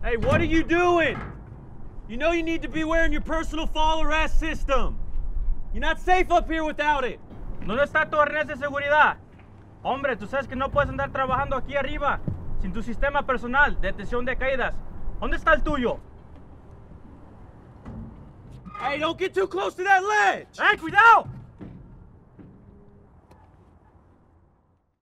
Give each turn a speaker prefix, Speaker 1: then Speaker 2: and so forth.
Speaker 1: Hey, what are you doing? You know you need to be wearing your personal fall arrest system. You're not safe up here without it.
Speaker 2: ¿Dónde está tu arnés de seguridad? Hombre, tú sabes que no puedes andar trabajando aquí arriba sin tu sistema personal de detección de caídas. ¿Dónde está el tuyo?
Speaker 1: Hey, don't get too close to that ledge!
Speaker 2: ¡Hey, cuidado!